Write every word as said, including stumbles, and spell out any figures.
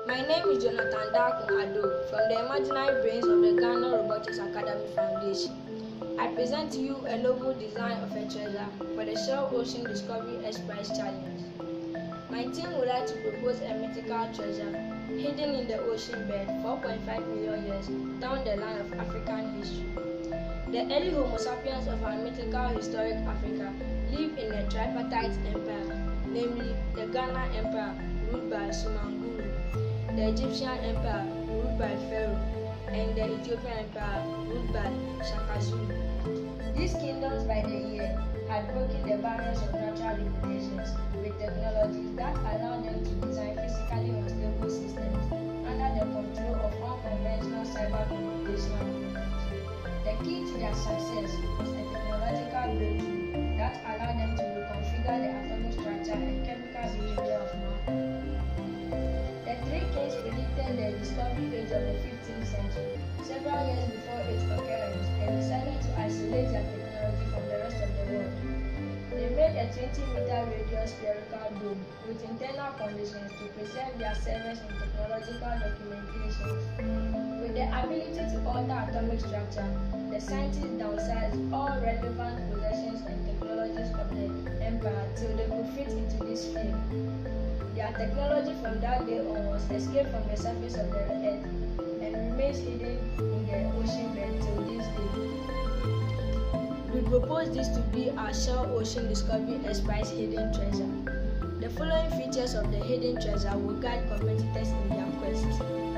My name is Jonathan Dakun Ado from the Imaginary Brains of the Ghana Robotics Academy Foundation. I present to you a novel design of a treasure for the Shell Ocean Discovery X Prize Challenge. My team would like to propose a mythical treasure hidden in the ocean bed four point five million years down the line of African history. The early Homo sapiens of our mythical historic Africa lived in a tripartite empire, namely the Ghana Empire ruled by Sumanguru, the Egyptian Empire ruled by Pharaoh, and the Ethiopian Empire ruled by Shaka Zulu. These kingdoms by the year had broken the barriers of natural limitations with technologies that allowed them to design physically unstable systems under the control of unconventional cyber computational programs. The key to their success was a technological breakthrough that allowed them to reconfigure the atomic structure and chemical behavior of matter. The three kings predicted the discovery age of the fifteenth century, several years before its occurrence, and decided to isolate their technology from the rest of the world. They made a twenty meter radius spherical dome with internal conditions to preserve their servers and technological documentation. With the ability to alter atomic structure, the scientists downsized all relevant possessions and technologies of the empire till they could fit into this field. Their technology from that day onwards escaped from the surface of the earth and remains hidden in the ocean bed till this day. We propose this to be our Shell Ocean Discovery X Prize hidden treasure. The following features of the hidden treasure will guide competitors in their quest.